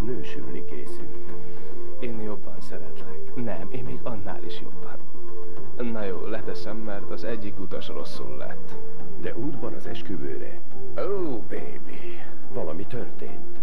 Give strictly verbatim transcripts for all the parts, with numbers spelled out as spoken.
nősülni készül. Én jobban szeretlek. Nem, én még annál is jobban. Na jó, leteszem, mert az egyik utas rosszul lett. De útban az esküvőre. Oh, baby. Valami történt.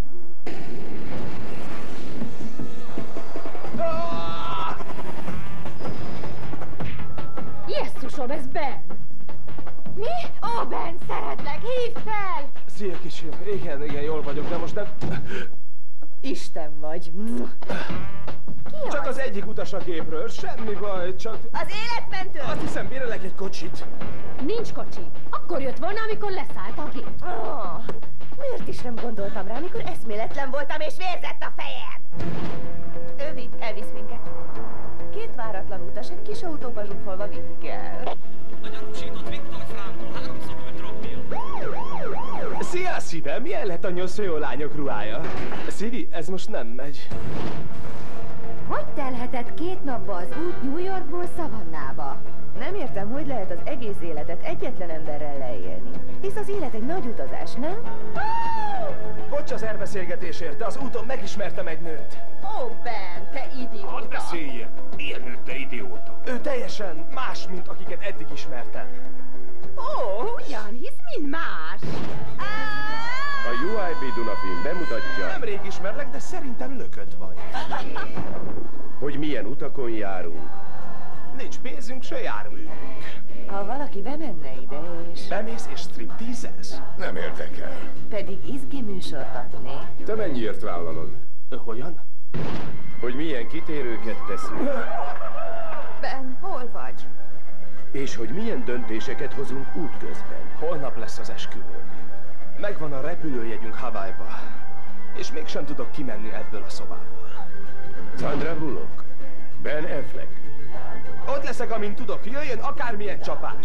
Jesszusom, ez Ben! Mi? Ó, Ben, szeretlek, hívd fel! Szia, kicsim. Igen, igen, jól vagyok, de most nem... Isten vagy. Ki Csak az egyik utas a gépről, semmi baj, csak... Az életmentő? Azt hiszem, bérelek egy kocsit. Nincs kocsi. Akkor jött volna, amikor leszállt a gép. Oh, miért is nem gondoltam rá, amikor eszméletlen voltam és vérzett a fejem? Ő vitt, elvisz minket. Két váratlan utas egy kis autóba zsúfolva vikkel. A gyanúsított Viktor Frankl háromszor ölt drogmiatt. Szia, szívem! Milyen lett a nyoszó lányok ruhája? Szívi, ez most nem megy. Hogy telhetett két napba az út New Yorkból Szavannába? Nem értem, hogy lehet az egész életet egyetlen emberrel leélni. Hisz az élet egy nagy utazás, nem? Bocs az elbeszélgetésért, de az úton megismertem egy nőt. Ó, oh, Ben, te idióta! Hadd beszéljen! Milyen nőtt te idióta? Ő teljesen más, mint akiket eddig ismertem. Ó, oh, ugyan, hisz mind más. A u i pé Dunafilm bemutatja, Nemrég ismerlek, de szerintem lökött vagy. hogy milyen utakon járunk. Nincs pénzünk, se járművünk. Ha valaki bemenne ide és... Bemész és stripteaselsz? Nem érdekel. pedig izgi műsort adni. Te mennyiért vállalod? Hogyan? Hogy milyen kitérőket teszünk. Ben, hol vagy? És hogy milyen döntéseket hozunk útközben. Holnap lesz az esküvő. Megvan a repülőjegyünk Hawaii-ba. És mégsem tudok kimenni ebből a szobából. Sandra Bullock, Ben Affleck. Ott leszek, amint tudok. Jöjjön akármilyen csapás.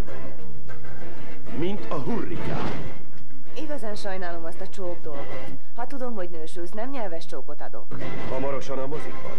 Mint a hurrikán. Igazán sajnálom azt a csók dolgot. Ha tudom, hogy nősülsz, nem nyelves csókot adok. Hamarosan a mozikban.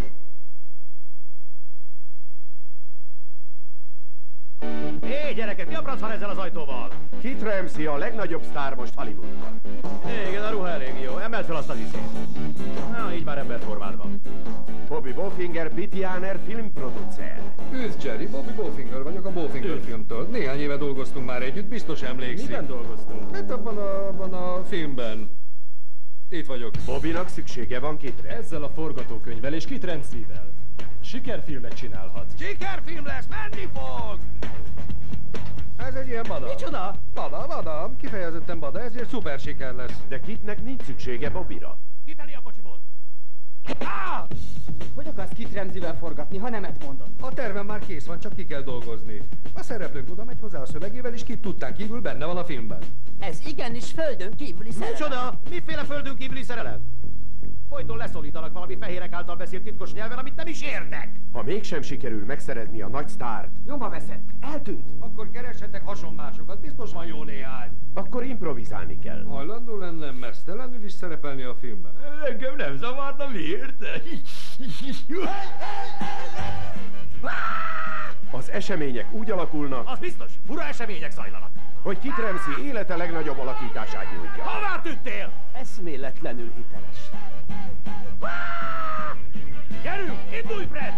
Hé, gyerekek, mi a franc van ezzel az ajtóval? Kit Ramsey a legnagyobb sztár most Hollywoodban. Igen, a ruha elég jó. Emeld fel azt az iszét. Na, így már emberformádban van. Bobby Bofinger, Bitjáner filmproducer. Üdv, Jerry, Bobby Bofinger vagyok a Bofinger filmtől. Néhány éve dolgoztunk már együtt, biztos emlékszik. Miben dolgoztunk? Hát abban a, abban a filmben. Itt vagyok. Bobbynak szüksége van Kitre. Ezzel a forgatókönyvvel és Kit Ramsey-vel sikerfilmet csinálhat. Sikerfilm lesz, menni fog! Ez egy ilyen bada. Micsoda? Bada, bada, kifejezetten bada, ezért szuper siker lesz. De Kitnek nincs szüksége Bobbyra. Kifelé a kocsiból! Á! Hogy akarsz Kit Ramsey-vel forgatni, ha nemet mondod? A tervem már kész van, csak ki kell dolgozni. A szereplőnk oda megy hozzá a szövegével, és Kit tudtán kívül benne van a filmben. Ez igenis földön kívüli szerelem. Micsoda? Miféle földön kívüli szerelem? Folyton leszólítanak valami fehérek által beszélt titkos nyelven, amit nem is értek! Ha mégsem sikerül megszerezni a nagy sztárt, Nyoma veszett, eltűnt. Akkor keressetek hasonmásokat, biztos van jó néhány. akkor improvizálni kell. Hajlandó lenne mesztelenül is szerepelni a filmben. Engem nem zavarna, miért? Az események úgy alakulnak, Az biztos, fura események zajlanak. hogy Kit Ramsey élete legnagyobb alakítását nyújtja. Hová tűntél? Eszméletlenül hiteles. Gyerünk, indulj, Fred!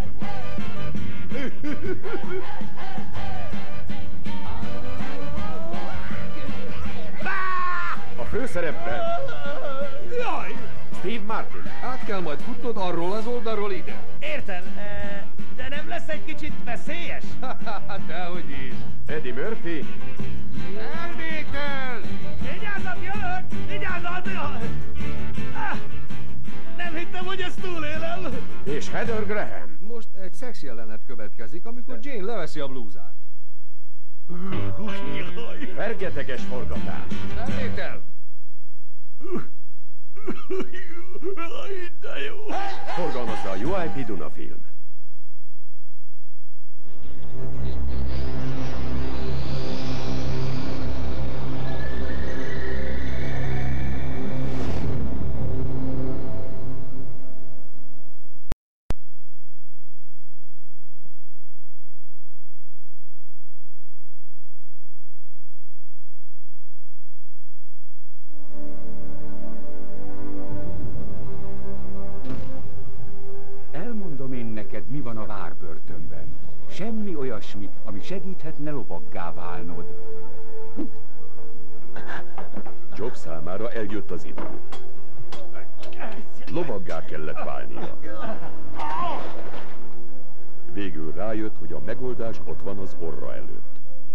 A főszerepben Jaj! Steve Martin, Át kell majd futnod arról az oldalról ide. Értem, eh, de nem lesz egy kicsit veszélyes? Dehogy is. Eddie Murphy, Elvétel! Vigyázzat, jövök! Vigyázzat! Ah, nem hittem, hogy ezt túlélem. és Heather Graham. Most egy szex jelenet következik, amikor Jane leveszi a blúzát. Fergeteges forgatás. Elvétel! De jó! Forgalmazza a u i pé Dunafilm. semmi olyasmi, ami segíthetne lovaggá válnod. Job számára eljött az idő. Lovaggá kellett válnia. Végül rájött, hogy a megoldás ott van az orra előtt.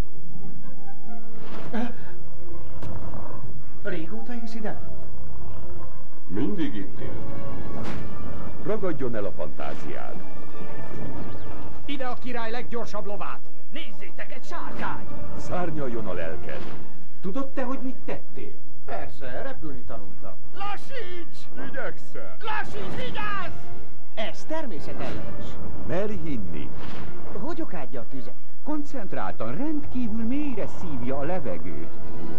Régóta élsz ide? Mindig itt él. Ragadjon el a fantáziád. Ide a király leggyorsabb lovát! Nézzétek, egy sárkány! Szárnyaljon a lelked. Tudod te, hogy mit tettél? Persze, repülni tanultam. Lassíts! Igyekszel. Lassíts, vigyázz! Ez természetellenes. Merj hinni. Hogy okádja a tüzet? Koncentráltan, rendkívül mélyre szívja a levegőt.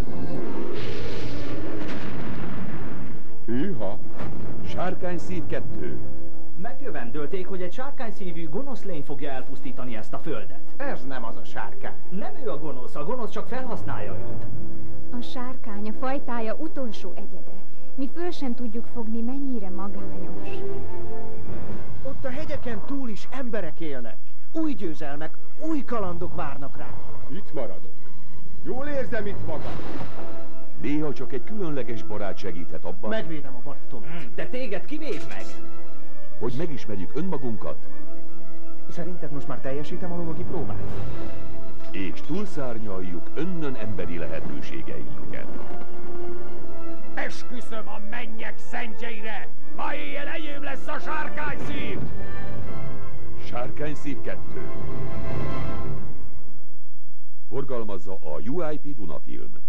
Hűha. Sárkány szív kettő. Megjövendölték, hogy egy sárkányszívű gonosz lény fogja elpusztítani ezt a földet. Ez nem az a sárkány. Nem ő a gonosz, a gonosz csak felhasználja őt. A sárkány a fajtája utolsó egyede. Mi föl sem tudjuk fogni, mennyire magányos. Ott a hegyeken túl is emberek élnek. Új győzelmek, új kalandok várnak rá. Itt maradok. Jól érzem itt magam. Néha csak egy különleges barát segíthet abban, Megvédem a barátomat. Hmm, de téged kivéd meg? hogy megismerjük önmagunkat, Szerinted most már teljesítem a lovagi próbát? és túlszárnyaljuk önnön emberi lehetőségeinket. Esküszöm a mennyek szentjeire! Ma éjjel enyém lesz a sárkányszív! Sárkány szív kettő. Forgalmazza a u i pé Duna Film.